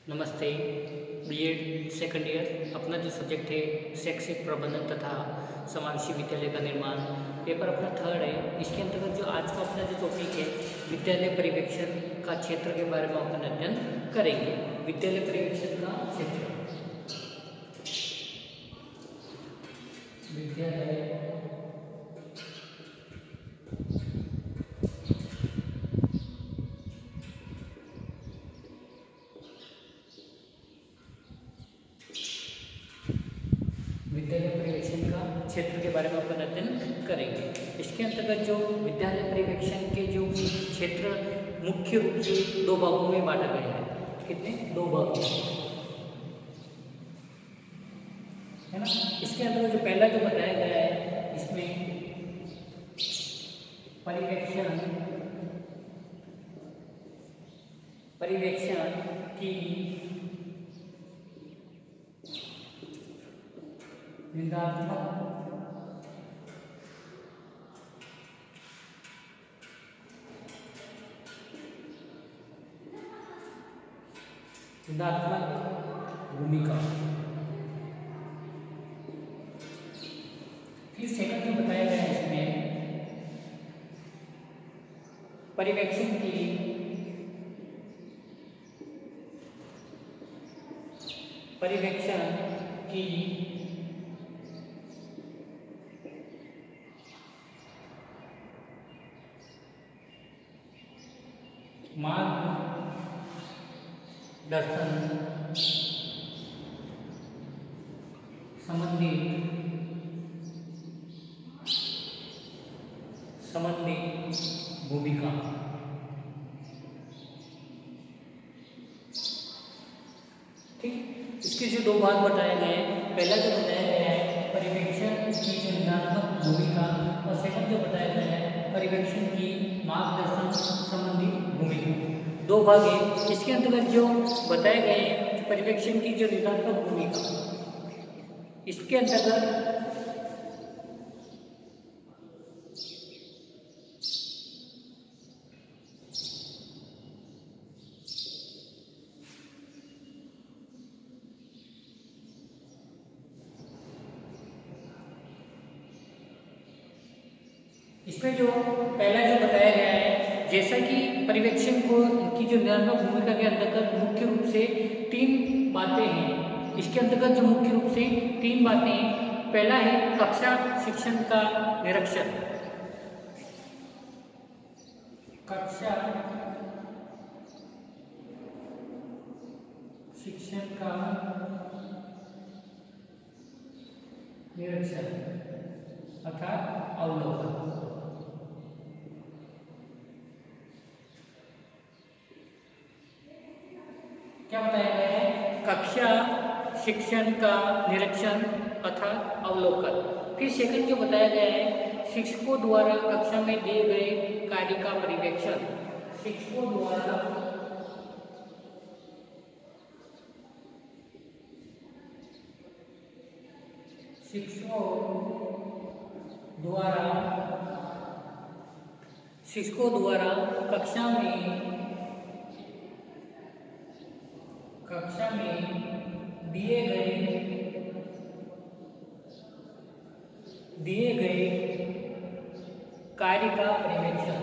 नमस्ते। BEd second year अपना जो सब्जेक्ट है शैक्षिक प्रबंधन तथा समावेशी विद्यालय का निर्माण, पेपर अपना थर्ड है। इसके अंतर्गत जो आज का अपना जो टॉपिक है विद्यालय परिवेक्षण का क्षेत्र के बारे में अपन अध्ययन करेंगे। विद्यालय परिवेक्षण का क्षेत्र, विद्यालय परिवेक्षण का क्षेत्र के बारे में अपन अध्ययन करेंगे। इसके अंतर्गत जो विद्यालय परिवेक्षण के जो क्षेत्र मुख्य रूप से दो भागों में बांटा गया है। कितने? दो भाग है ना। इसके अंतर्गत जो पहला जो बताया गया है इसमें परिवेक्षण की निदात्मक भूमिका। फिर सेकंड जो बताया गया है इसमें परिवेक्षण की मार्गदर्शन संबंधी भूमिका। ठीक, इसके जो दो भाग बताए गए हैं, पहला जो बताया गया है परिवेक्षण की निदात्मक भूमिका और सेकंड जो बताया गया है परिवेक्षण की मार्गदर्शन संबंधी भूमिका। दो भाग है। इसके अंतर्गत जो बताए गए हैं परिवेक्षण की जो निदात्मक भूमिका, इसके अंतर्गत इसमें जो पहला जो बताया गया है, जैसा कि परिवेक्षण को की जो निदात्मक भूमिका के अंतर्गत मुख्य रूप से तीन बातें हैं। इसके अंतर्गत जो मुख्य रूप से तीन बातें हैं, पहला है कक्षा शिक्षण का निरीक्षण। कक्षा शिक्षण का निरीक्षण अर्थात अवलोकन। क्या बताया गया है? कक्षा शिक्षण का निरीक्षण अर्थात अवलोकन। फिर सेकंड जो बताया गया है शिक्षकों द्वारा कक्षा में दिए गए कार्य का परिवेक्षण। शिक्षकों द्वारा कक्षा में दिए गए कार्य का परिवेक्षण।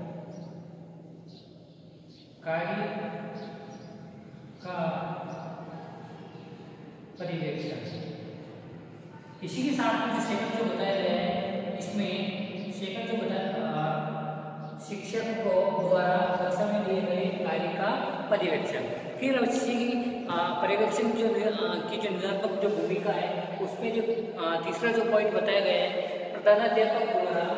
इसी के साथ में जो सेकंड जो बताया गया है इसमें सेकंड जो बताया शिक्षक को द्वारा कक्षा में दिए गए कार्य का परिवेक्षण। फिर इसी परिवेक्षण की जो निदात्मक जो भूमिका है उसमें जो तीसरा जो पॉइंट बताया गया है प्रधानाध्यापक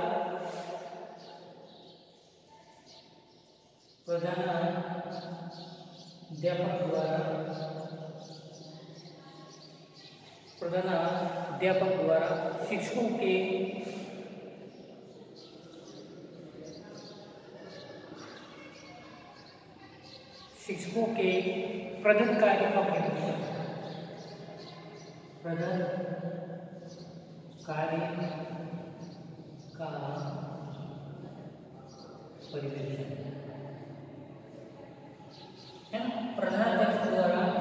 द्वारा शिक्षकों के प्रदत्त कार्य का परिवेक्षण। है ना। प्रधानाध्यापक द्वारा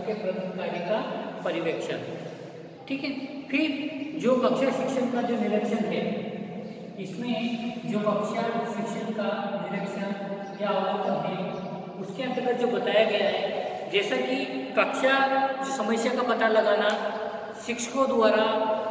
के प्रदत्त कार्य का पर्यवेक्षण। ठीक है। फिर जो कक्षा शिक्षण का जो निरीक्षण है, इसमें जो कक्षा शिक्षण का निरीक्षण या अवलोकन है उसके अंतर्गत जो बताया गया है, जैसा कि कक्षा जो समस्या का पता लगाना, शिक्षकों द्वारा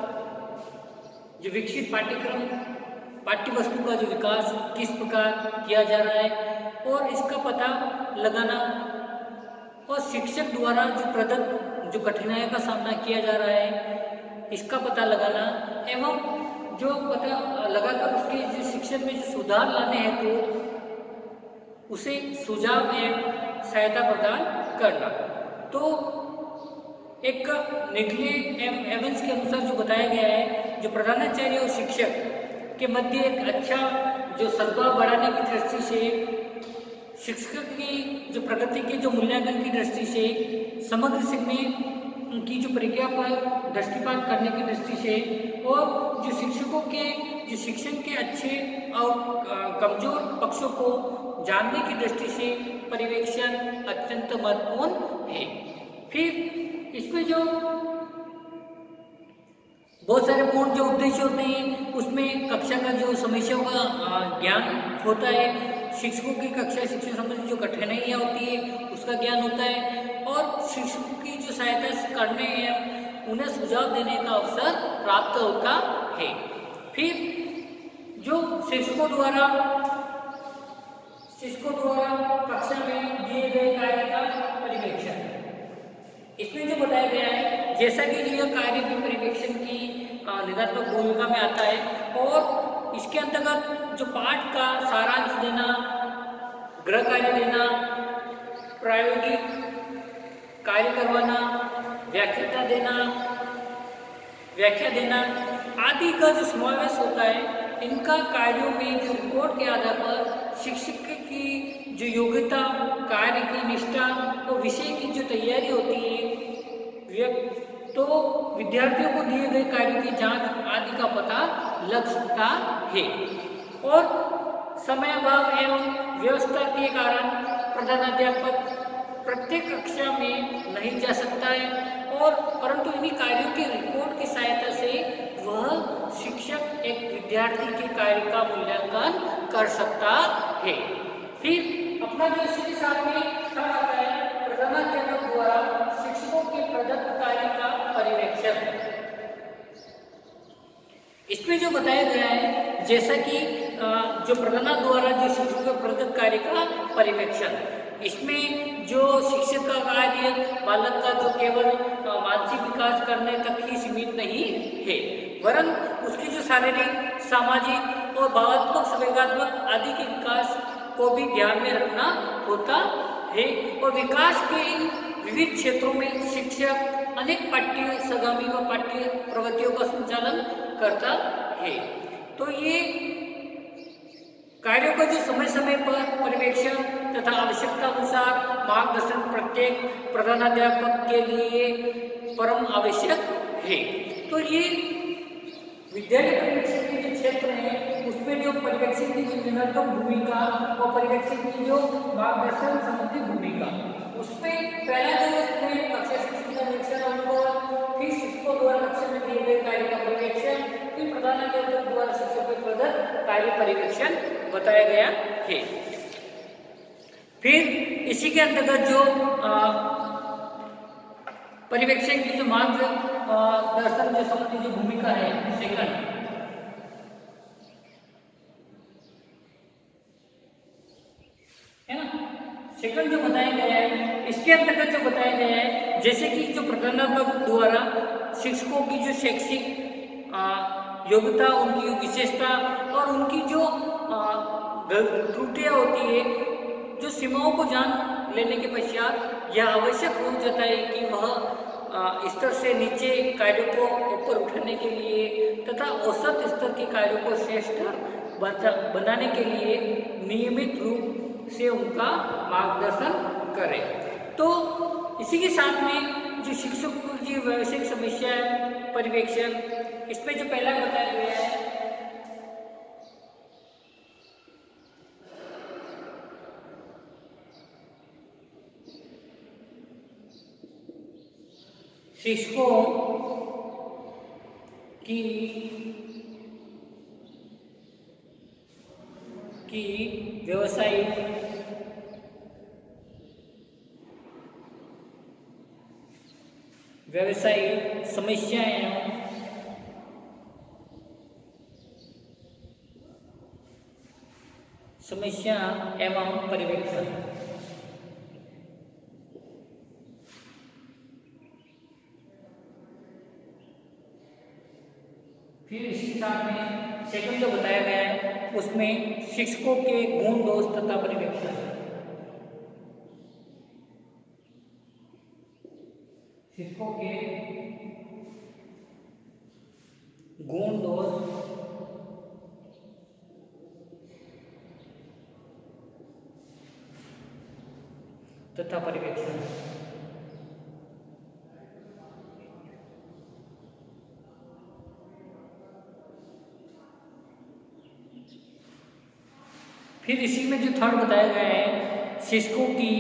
जो विकसित पाठ्यक्रम पाठ्य वस्तु का जो विकास किस प्रकार किया जा रहा है और इसका पता लगाना, और शिक्षक द्वारा जो प्रदत्त जो कठिनाइयों का सामना किया जा रहा है इसका पता लगाना, एवं जो पता लगाकर उसके जो शिक्षण में जो सुधार लाने हैं तो उसे सुझाव एवं सहायता प्रदान करना। तो एक निकले एवंस के अनुसार जो बताया गया है, जो प्रधानाचार्य और शिक्षक के मध्य एक अच्छा जो सद्भाव बढ़ाने की दृष्टि से, शिक्षक की जो प्रगति के जो मूल्यांकन की दृष्टि से, समग्र सीखने की जो प्रक्रिया पर दृष्टिपात करने की दृष्टि से, और जो शिक्षकों के जो शिक्षण के अच्छे और कमजोर पक्षों को जानने की दृष्टि से पर्यवेक्षण अत्यंत महत्वपूर्ण है। फिर इसमें जो बहुत सारे पूर्ण जो उद्देश्य होते हैं उसमें कक्षा का जो समस्याओं का ज्ञान होता है, शिक्षकों की कक्षा शिक्षण संबंधी जो कठिनाइयाँ होती है उसका ज्ञान होता है, और शिक्षकों की जो सहायता करने या उन्हें सुझाव देने का अवसर प्राप्त होता है। फिर जो शिक्षकों द्वारा कक्षा में दिए गए कार्य का पर्यवेक्षण, इसमें जो बताया गया है, जैसा कि यह कार्य के पर्यवेक्षण की निदात्मक भूमिका में आता है, और इसके अंतर्गत जो पाठ का सारांश देना, गृह कार्य देना, प्रायोगिक कार्य करवाना, व्याख्या देना आदि का जो समावेश होता है, इनका कार्यों में जो रिपोर्ट के आधार पर शिक्षक की जो योग्यता, कार्य की निष्ठा और विषय की जो तैयारी होती है, तो विद्यार्थियों को दिए गए कार्यों की जांच आदि का पता लग सकता है। और समय अभाव एवं व्यवस्था के कारण प्रधानाध्यापक प्रत्येक कक्षा में नहीं जा सकता है, और परंतु इन्हीं कार्यों के रिपोर्ट की सहायता से वह शिक्षक एक विद्यार्थी के कार्य का मूल्यांकन कर सकता है। फिर अपना जो इसके साथ में खड़ा आता है, प्रधानाध्यापक द्वारा शिक्षकों के प्रदत्त कार्य का पर्यवेक्षण। इसमें जो बताया गया है, जैसा कि जो प्रधानाध्यापक द्वारा जो शिक्षकों के प्रदत्त कार्य का पर्यवेक्षण, इसमें जो शिक्षक का कार्य बालक का जो केवल मानसिक विकास करने तक ही सीमित नहीं है, वरन उसकी जो शारीरिक, सामाजिक और भावात्मक, संवेगात्मक आदि के विकास को भी ध्यान में रखना होता है। और विकास के इन विविध क्षेत्रों में शिक्षक अनेक पाठ्य सगामी व पाठ्य प्रवृत्तियों का संचालन करता है। तो ये कार्यों का जो समय समय पर पर्यवेक्षण तथा आवश्यकता अनुसार मार्गदर्शन प्रत्येक प्रधानाध्यापक के लिए परम आवश्यक है। तो ये विद्यालय पर्यवेक्षण के जो क्षेत्र है उसमें जो पर्यवेक्षण की जो निरंतर भूमिका और पर्यवेक्षण की जो मार्गदर्शन संबंधी भूमिका, उसमें पहला जो उसमें कक्षा शिक्षण का निरीक्षण अनुभव, फिर शिक्षकों द्वारा कक्षा में दिए गए कार्य का पर्यवेक्षण, फिर प्रधानाध्यापक द्वारा शिक्षकों के प्रदत्त कार्य पर्यवेक्षण बताया गया है। फिर इसी के अंतर्गत जो पर्यवेक्षण की जो मार्गदर्शन जो संबंधी जो भूमिका है, सेकंड है ना, सेकंड जो बताया गया है, इसके अंतर्गत जो बताया गया है, जैसे कि जो प्रधानाध्यापक द्वारा शिक्षकों की जो शैक्षिक योग्यता, उनकी विशेषता और उनकी जो त्रुटियां होती है, जो सीमाओं को जान लेने के पश्चात यह आवश्यक हो जाता है कि वह स्तर से नीचे कार्यों को ऊपर उठाने के लिए तथा औसत स्तर के कार्यों को श्रेष्ठ बनाने के लिए नियमित रूप से उनका मार्गदर्शन करें। तो इसी के साथ में जो शिक्षकों की व्यावसायिक समस्या पर्यवेक्षण, इसमें जो पहला बताया गया है, शिक्षकों की व्यावसायिक समस्या एवं पर्यवेक्षण। फिर इसी साथ में सेकंड जो बताया गया है उसमें शिक्षकों के गुण दोष तथा पर्यवेक्षण। शिक्षकों के गुण दोष तथा पर्यवेक्षण। फिर इसी में जो थर्ड बताया गया है शिक्षकों की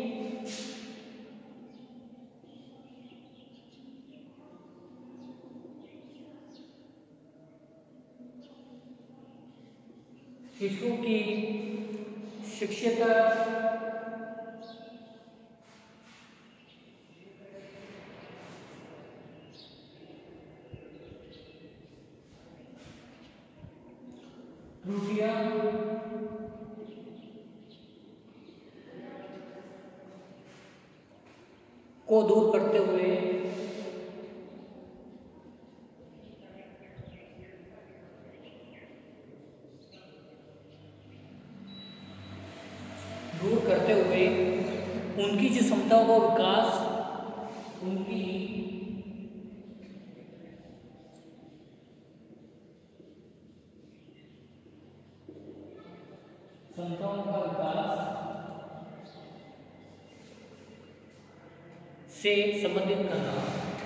शिक्षिता त्रुटियां को दूर करते हुए उनकी जो क्षमताओं का विकास, उनकी क्षमताओं का विकास से संबंधित करना,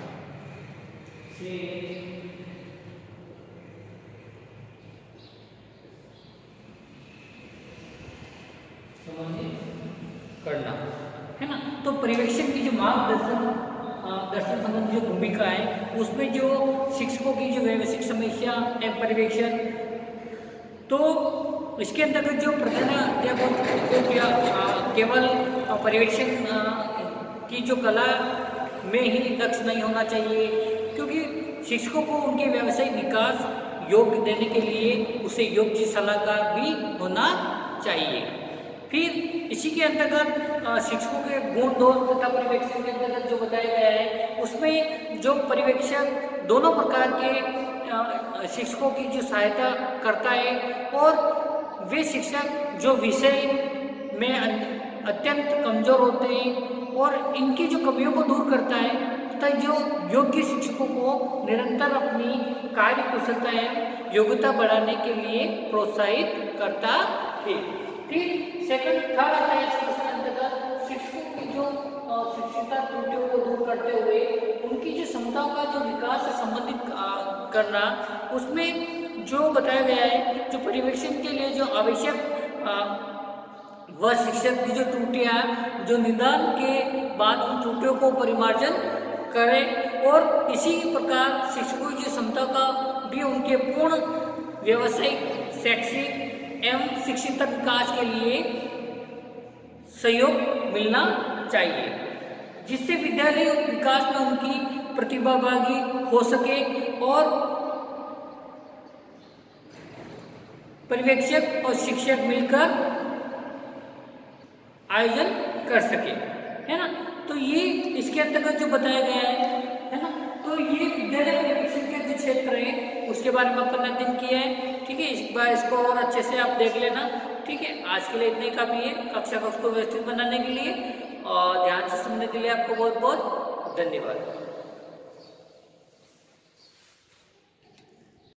है ना। तो पर्यवेक्षण की जो दर्शन संबंधी जो भूमिका है उसमें जो शिक्षकों की जो व्यावसायिक समस्या एवं पर्यवेक्षण, तो इसके अंतर्गत जो प्रधानाध्यापक को केवल पर्यवेक्षण की जो कला में ही लक्ष्य नहीं होना चाहिए, क्योंकि शिक्षकों को उनके व्यावसायिक विकास योग्य देने के लिए उसे योग्य सलाहकार भी होना चाहिए। फिर इसी के अंतर्गत शिक्षकों के गुण दोष तथा पर्यवेक्षण के अंतर्गत जो बताया गया है उसमें जो पर्यवेक्षक दोनों प्रकार के शिक्षकों की जो सहायता करता है, और वे शिक्षक जो विषय में अत्यंत कमजोर होते हैं और इनकी जो कमियों को दूर करता है तथा जो योग्य शिक्षकों को निरंतर अपनी कार्य कुशलता एवं योग्यता बढ़ाने के लिए प्रोत्साहित करता है। फिर सेकंड थर्ड आता है इसके अंतर्गत शिक्षकों की जो शिक्षिता त्रुटियों को दूर करते हुए उनकी जो क्षमताओं का जो विकास से संबंधित करना, उसमें जो बताया गया है जो पर्यवेक्षण के लिए जो आवश्यक वह शिक्षक की जो त्रुटियां जो निदान के बाद उन त्रुटियों को परिमार्जन करें, और इसी प्रकार शिक्षकों की क्षमता का भी उनके पूर्ण व्यावसायिक शैक्षिक एवं शिक्षित विकास के लिए सहयोग मिलना चाहिए, जिससे विद्यालय विकास में उनकी प्रतिभागी हो सके और पर्यवेक्षक और शिक्षक मिलकर आयोजन कर सके, है ना। तो ये इसके अंतर्गत जो बताया गया है ना। तो ये विद्यालय पर्यवेक्षण के जो क्षेत्र है उसके बारे में अपन ने अध्ययन किया है, ठीक है। इस बार इसको और अच्छे से आप देख लेना, ठीक है। आज के लिए इतने ही काफी है कक्षा को व्यवस्थित बनाने के लिए, और ध्यान से सुनने के लिए आपको बहुत बहुत धन्यवाद।